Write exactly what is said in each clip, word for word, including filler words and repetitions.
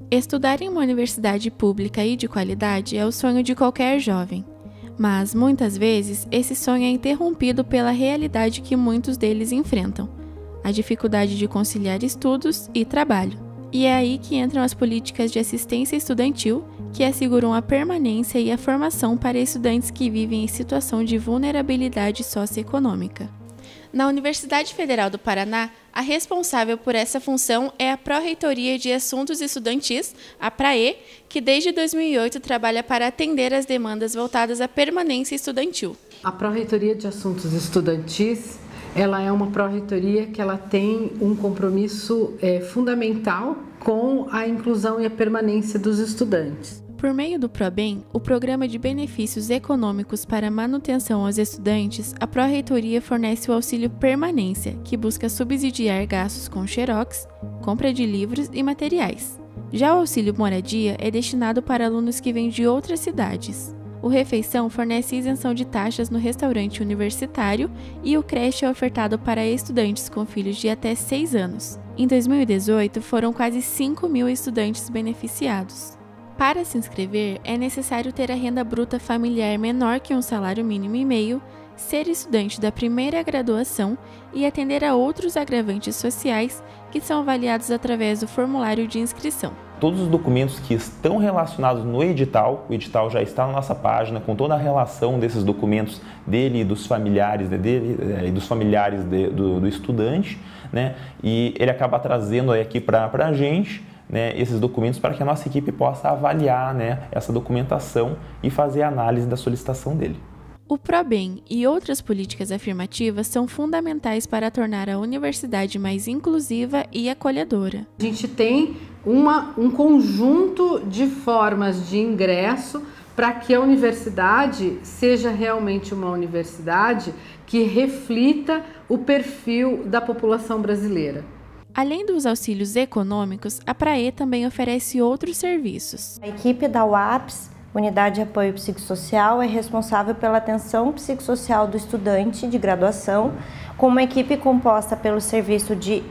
Estudar em uma universidade pública e de qualidade é o sonho de qualquer jovem, mas muitas vezes esse sonho é interrompido pela realidade que muitos deles enfrentam, a dificuldade de conciliar estudos e trabalho. E é aí que entram as políticas de assistência estudantil, que asseguram a permanência e a formação para estudantes que vivem em situação de vulnerabilidade socioeconômica. Na Universidade Federal do Paraná, a responsável por essa função é a Pró-Reitoria de Assuntos Estudantis, a PRAE, que desde dois mil e oito trabalha para atender as demandas voltadas à permanência estudantil. A Pró-Reitoria de Assuntos Estudantis, ela é uma pró-reitoria que ela tem um compromisso é, fundamental com a inclusão e a permanência dos estudantes. Por meio do ProBem, o Programa de Benefícios Econômicos para Manutenção aos Estudantes, a Pró-Reitoria fornece o auxílio permanência, que busca subsidiar gastos com xerox, compra de livros e materiais. Já o auxílio moradia é destinado para alunos que vêm de outras cidades. O Refeição fornece isenção de taxas no restaurante universitário e o creche é ofertado para estudantes com filhos de até seis anos. Em dois mil e dezoito, foram quase cinco mil estudantes beneficiados. Para se inscrever, é necessário ter a renda bruta familiar menor que um salário mínimo e meio, ser estudante da primeira graduação e atender a outros agravantes sociais que são avaliados através do formulário de inscrição. Todos os documentos que estão relacionados no edital, o edital já está na nossa página, com toda a relação desses documentos dele e dos familiares dele e dos familiares de, do, do estudante, né? E ele acaba trazendo aqui para a gente, né, esses documentos para que a nossa equipe possa avaliar, né, essa documentação e fazer a análise da solicitação dele. O ProBem e outras políticas afirmativas são fundamentais para tornar a universidade mais inclusiva e acolhedora. A gente tem uma, um conjunto de formas de ingresso para que a universidade seja realmente uma universidade que reflita o perfil da população brasileira. Além dos auxílios econômicos, a PRAE também oferece outros serviços. A equipe da U A P S, Unidade de Apoio Psicossocial, é responsável pela atenção psicossocial do estudante de graduação, com uma equipe composta pelo serviço de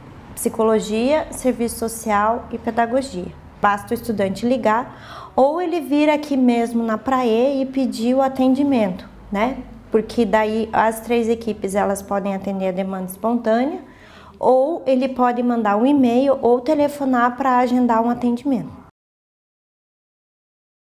psicologia, serviço social e pedagogia. Basta o estudante ligar ou ele vir aqui mesmo na PRAE e pedir o atendimento, né? Porque daí as três equipes elas podem atender a demanda espontânea, ou ele pode mandar um e-mail ou telefonar para agendar um atendimento.